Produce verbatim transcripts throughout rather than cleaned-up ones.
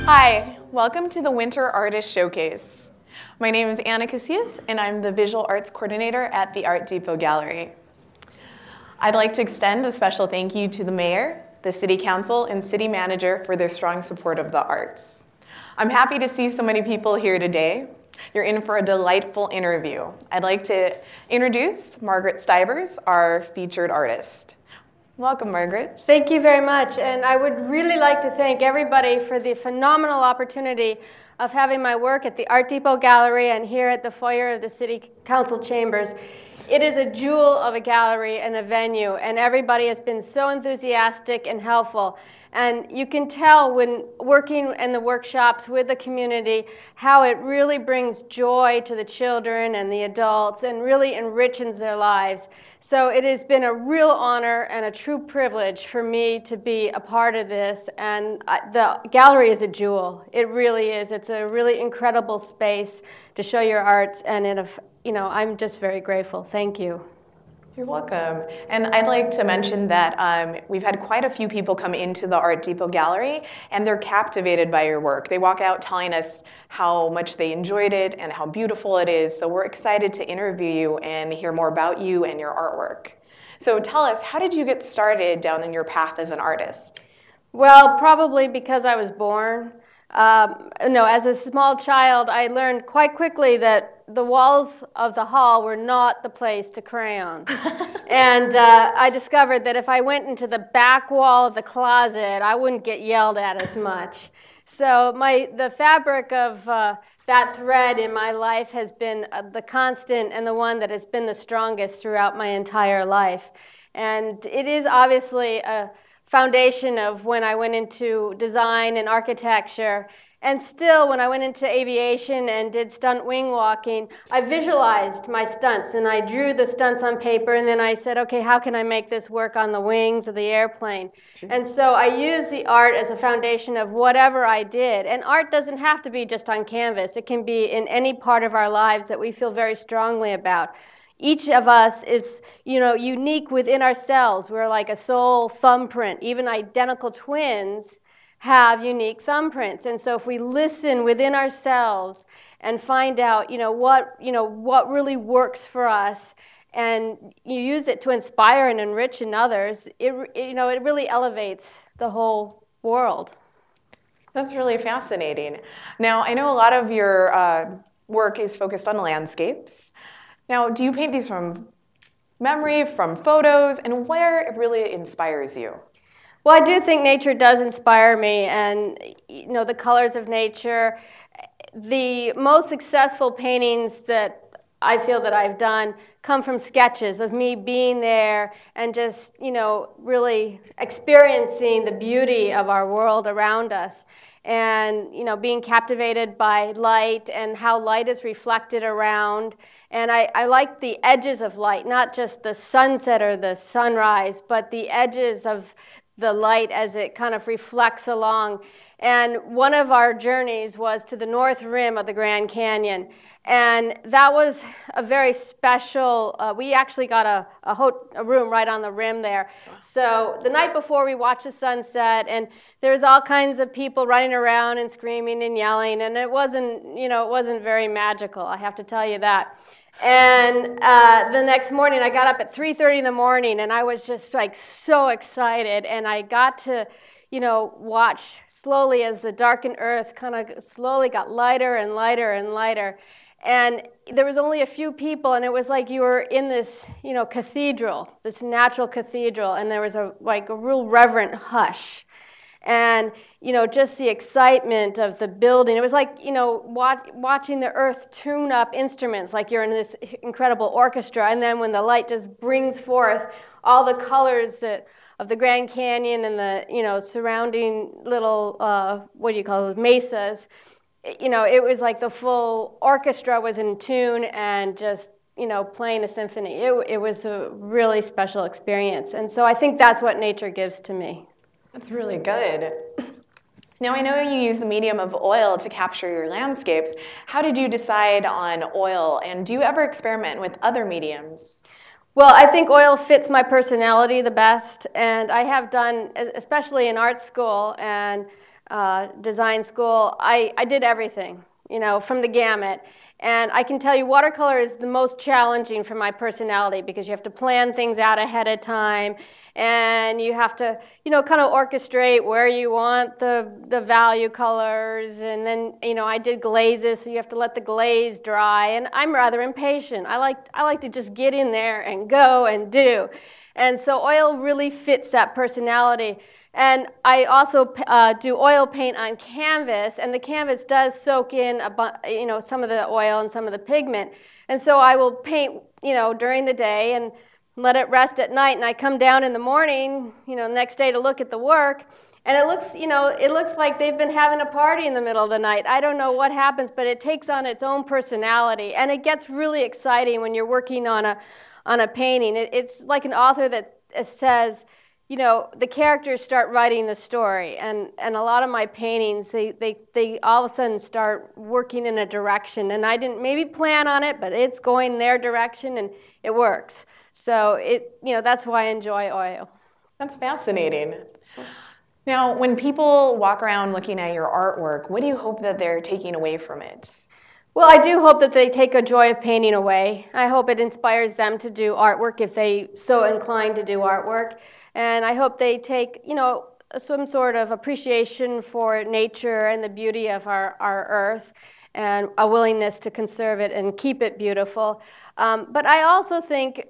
Hi, welcome to the Winter Artist Showcase. My name is Anna Casillas, and I'm the Visual Arts Coordinator at the Art Depot Gallery. I'd like to extend a special thank you to the Mayor, the City Council, and City Manager for their strong support of the arts. I'm happy to see so many people here today. You're in for a delightful interview. I'd like to introduce Margaret Stivers, our featured artist. Welcome, Margaret. Thank you very much, and I would really like to thank everybody for the phenomenal opportunity of having my work at the Art Depot Gallery and here at the foyer of the City Council chambers. It is a jewel of a gallery and a venue, and everybody has been so enthusiastic and helpful. And you can tell when working in the workshops with the community how it really brings joy to the children and the adults and really enriches their lives. So it has been a real honor and a true privilege for me to be a part of this. And the gallery is a jewel. It really is. It's a really incredible space to show your arts, and it, you know, I'm just very grateful. Thank you. You're welcome. And I'd like to mention that um, we've had quite a few people come into the Art Depot Gallery, and they're captivated by your work. They walk out telling us how much they enjoyed it and how beautiful it is. So we're excited to interview you and hear more about you and your artwork. So tell us, how did you get started down in your path as an artist? Well, probably because I was born. Um, no, as a small child, I learned quite quickly that the walls of the hall were not the place to crayon. And uh, I discovered that if I went into the back wall of the closet, I wouldn't get yelled at as much. So my, the fabric of uh, that thread in my life has been uh, the constant and the one that has been the strongest throughout my entire life. And it is obviously a foundation of when I went into design and architecture. And still, when I went into aviation and did stunt wing walking, I visualized my stunts, and I drew the stunts on paper, and then I said, okay, how can I make this work on the wings of the airplane? Sure. And so I used the art as a foundation of whatever I did. And art doesn't have to be just on canvas. It can be in any part of our lives that we feel very strongly about. Each of us is, you know, unique within ourselves. We're like a soul thumbprint. Even identical twins have unique thumbprints. And so if we listen within ourselves and find out, you know, what, you know, what really works for us, and you use it to inspire and enrich in others, it, you know, it really elevates the whole world. That's really fascinating. Now, I know a lot of your uh, work is focused on landscapes. Now, do you paint these from memory, from photos, and where it really inspires you? Well, I do think nature does inspire me, and you know, the colors of nature. The most successful paintings that I feel that I've done come from sketches of me being there and just, you know, really experiencing the beauty of our world around us. And, you know, being captivated by light and how light is reflected around. And I, I like the edges of light, not just the sunset or the sunrise, but the edges of the light as it kind of reflects along. And one of our journeys was to the north rim of the Grand Canyon. And that was a very special, uh, we actually got a, a, ho a room right on the rim there. So the night before we watched the sunset, and there was all kinds of people running around and screaming and yelling, and it wasn't, you know, it wasn't very magical, I have to tell you that. And uh, the next morning, I got up at three thirty in the morning, and I was just like so excited, and I got to, you know, watch slowly as the darkened earth kind of slowly got lighter and lighter and lighter. And there was only a few people, and it was like you were in this, you know, cathedral, this natural cathedral, and there was a like a real reverent hush. And, you know, just the excitement of the building. It was like, you know, watch, watching the earth tune up instruments, like you're in this incredible orchestra. And then when the light just brings forth all the colors that, of the Grand Canyon and the, you know, surrounding little, uh, what do you call it, mesas, you know, it was like the full orchestra was in tune and just, you know, playing a symphony. It, it was a really special experience. And so I think that's what nature gives to me. That's really good. Now, I know you use the medium of oil to capture your landscapes. How did you decide on oil, and do you ever experiment with other mediums? Well, I think oil fits my personality the best, and I have done, especially in art school and uh, design school, I, I did everything, you know, from the gamut. And I can tell you watercolor is the most challenging for my personality because you have to plan things out ahead of time and you have to, you know, kind of orchestrate where you want the, the value colors. And then, you know, I did glazes, so you have to let the glaze dry. And I'm rather impatient. I like, I like to just get in there and go and do. And so oil really fits that personality. And I also uh, do oil paint on canvas, and the canvas does soak in a you know, some of the oil and some of the pigment. And so I will paint, you know, during the day and let it rest at night, and I come down in the morning, you know, next day to look at the work, and it looks, you know, it looks like they've been having a party in the middle of the night. I don't know what happens, but it takes on its own personality, and it gets really exciting when you're working on a on a painting. It, it's like an author that says, you know, the characters start writing the story, and, and a lot of my paintings, they, they, they all of a sudden start working in a direction, and I didn't maybe plan on it, but it's going their direction, and it works. So, it, you know, that's why I enjoy oil. That's fascinating. Now, when people walk around looking at your artwork, what do you hope that they're taking away from it? Well, I do hope that they take a joy of painting away. I hope it inspires them to do artwork if they so inclined to do artwork. And I hope they take, you know, some sort of appreciation for nature and the beauty of our, our earth and a willingness to conserve it and keep it beautiful. Um, but I also think,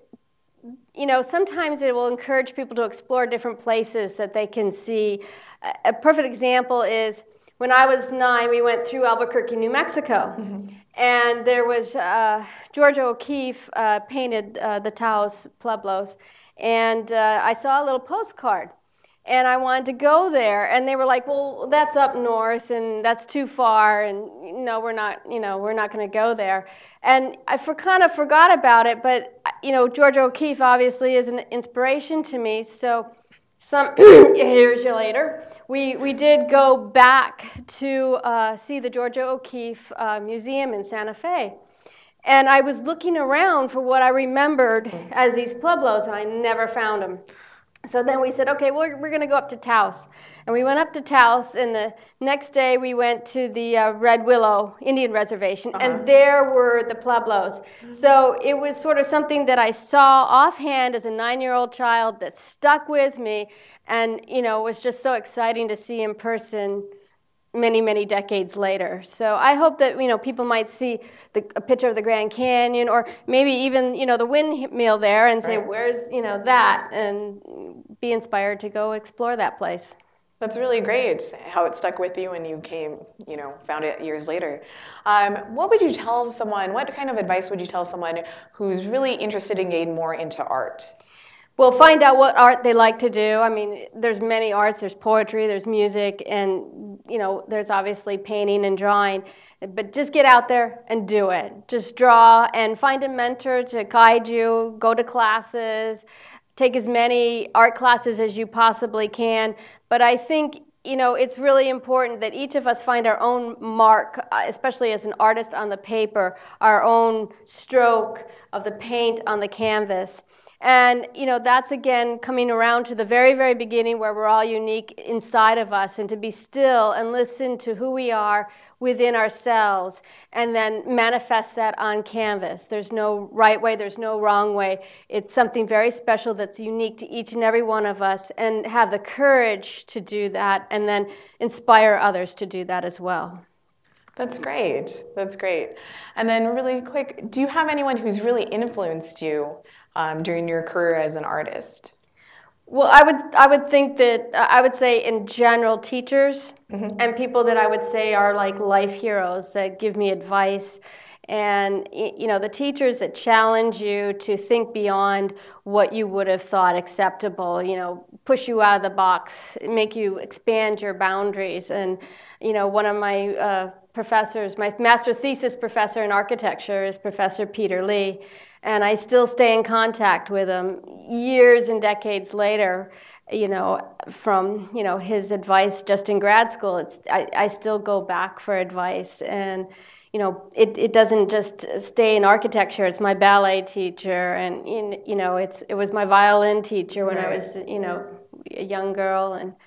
you know, sometimes it will encourage people to explore different places that they can see. A perfect example is when I was nine, we went through Albuquerque, New Mexico. Mm-hmm. And there was, uh, Georgia O'Keeffe uh, painted uh, the Taos Pueblos. And uh, I saw a little postcard. And I wanted to go there. And they were like, well, that's up north, and that's too far. And, no, we're not, you know, we're not going to go there. And I for, kind of forgot about it. But, you know, Georgia O'Keeffe obviously is an inspiration to me. So some years later, we, we did go back to uh, see the Georgia O'Keeffe uh, Museum in Santa Fe. And I was looking around for what I remembered as these Pueblos, and I never found them. So then we said, okay, we're, we're going to go up to Taos. And we went up to Taos, and the next day we went to the uh, Red Willow Indian Reservation, uh-huh. and there were the Pueblos. Mm-hmm. So it was sort of something that I saw offhand as a nine-year-old child that stuck with me, and, you know, it was just so exciting to see in person many, many decades later. So I hope that, you know, people might see the, a picture of the Grand Canyon, or maybe even, you know, the windmill there, and say, right. Where's, you know, that, and be inspired to go explore that place. That's really great, how it stuck with you and you came, you know, found it years later. Um, what would you tell someone, what kind of advice would you tell someone who's really interested in getting more into art? Well, find out what art they like to do. I mean, there's many arts. There's poetry, there's music, and, you know, there's obviously painting and drawing. But just get out there and do it. Just draw and find a mentor to guide you. Go to classes. Take as many art classes as you possibly can. But I think, you know, it's really important that each of us find our own mark, especially as an artist on the paper, our own stroke of the paint on the canvas. And, you know, that's, again, coming around to the very, very beginning where we're all unique inside of us, and to be still and listen to who we are within ourselves, and then manifest that on canvas. There's no right way, there's no wrong way. It's something very special that's unique to each and every one of us, and have the courage to do that, and then inspire others to do that as well. That's great. That's great. And then really quick, do you have anyone who's really influenced you um, during your career as an artist? Well, I would, I would think that, uh, I would say in general teachers, mm-hmm. and people that I would say are like life heroes that give me advice. And, you know, the teachers that challenge you to think beyond what you would have thought acceptable, you know, push you out of the box, make you expand your boundaries. And, you know, one of my uh, professors, my master thesis professor in architecture is Professor Peter Lee. And I still stay in contact with him years and decades later, you know, from, you know, his advice just in grad school. It's, I, I still go back for advice. And, you know, it, it doesn't just stay in architecture. It's my ballet teacher, and, you know, it's, it was my violin teacher when right. I was, you know, a young girl. And,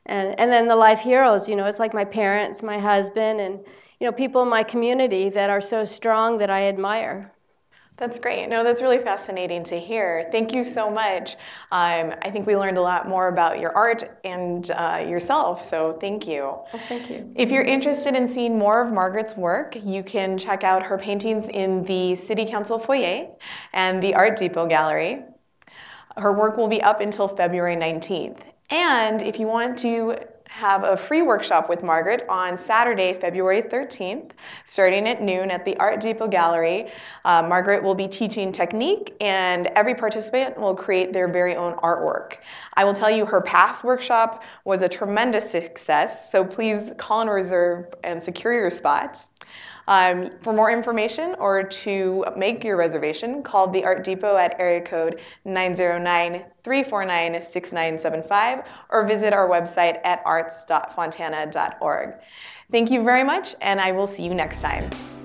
And, and then the life heroes, you know, it's like my parents, my husband, and, you know, people in my community that are so strong that I admire. That's great. No, that's really fascinating to hear. Thank you so much. Um, I think we learned a lot more about your art and uh, yourself, so thank you. Well, thank you. If you're interested in seeing more of Margaret's work, you can check out her paintings in the City Council foyer and the Art Depot Gallery. Her work will be up until February nineteenth. And if you want to have a free workshop with Margaret on Saturday, February thirteenth, starting at noon at the Art Depot Gallery. Uh, Margaret will be teaching technique, and every participant will create their very own artwork. I will tell you her past workshop was a tremendous success, so please call and reserve and secure your spots. Um, for more information or to make your reservation, call the Art Depot at area code nine zero nine, three four nine, six nine seven five or visit our website at arts dot fontana dot org. Thank you very much, and I will see you next time.